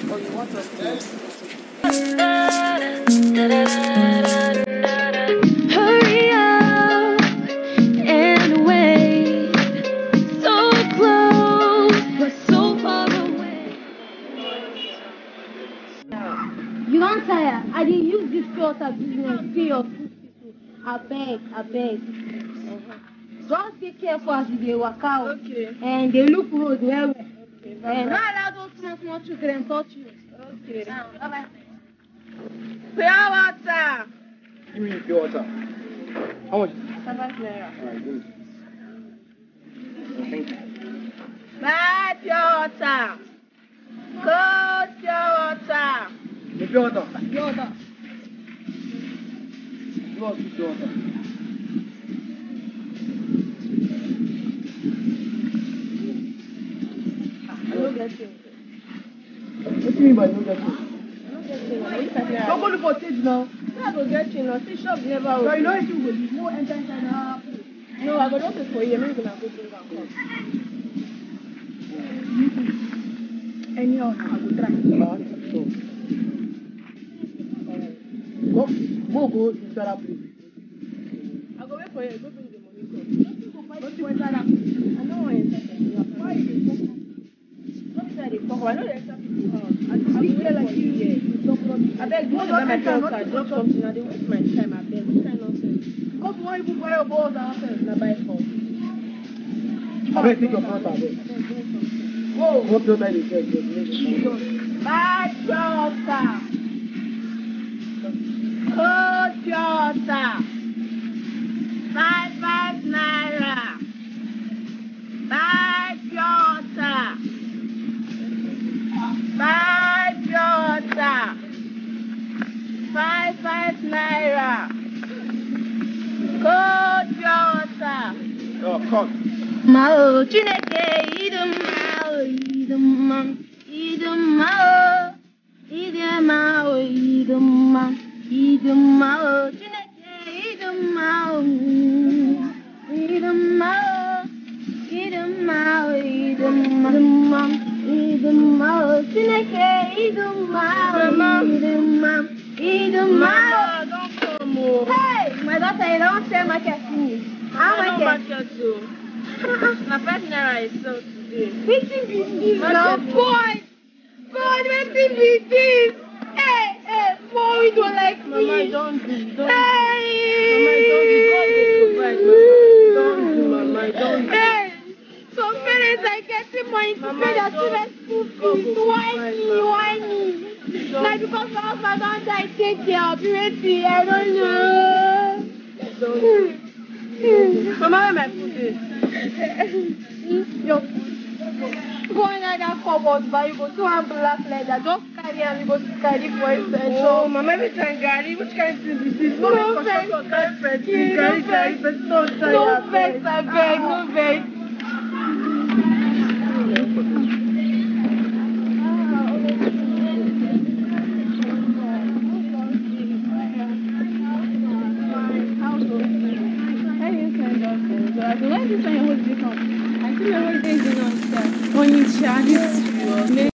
Or you want us to? Hurry up and wait. So close, but so far away. You don't tire. I didn't use this water business. See your food people. I beg. Just be careful as they walk out. Okay. And they look road well. Okay. And not allow those small children touch you. Okay. Bye-bye. Pure water. Give me pure water. How much? 7 naira. Alright, good. Thank you. Bad pure water. Cold pure water. The pure water. Pure water. You want pure water? I don't get you. What do you mean by no get you? Don't go look for things now. I go get you now. See, shop never open. So you know if you will, you no enter inside now. No, I go just wait for you. Maybe gonna go drink and come. Anyhow, I will try. So, go inside that place. I go wait for you. Go bring the money. Go. Don't you enter that place? I don't want to enter the house. Why you dey talk? Not inside the talk. I know the enter people's house. I go wait for you here. I beg, go to my parents' house. Drop something. I dey waste my time. I beg. What kind of nonsense? Because why you buy your balls downstairs? Na by phone. I bet take your front out there. Whoa. What your time is there? Bad water. Cold water. 5 naira. Bad water. Bad water. 5 naira. Cold water. Oh, come. Mao Chineke idumao Chineke idumao Chineke idumao. Don't come, oh. Hey, my daughter, you don't sell market finish. How I much? don't market too. Na 5 naira is so today. Wetin be this now, boy? God, wetin be this? Hey, boy, we don't like Mama, me. don't do. Don't Hey. Mama, don't do. Mama, don't do. Hey, some parents are getting money to Mama, pay their don't. children school God fees. go Why provide, me? Mama. Why me? Don't. Like because my husband don't die, take care of you. I don't know. Don't do. Mama, where my food is? Your food. Go in that cupboard, but you go to one black leather. Just carry and you go to carry for it. Oh, Mama, every time Gary, which kind of thing is this? No vex. No vex, I beg, no vex. When you charge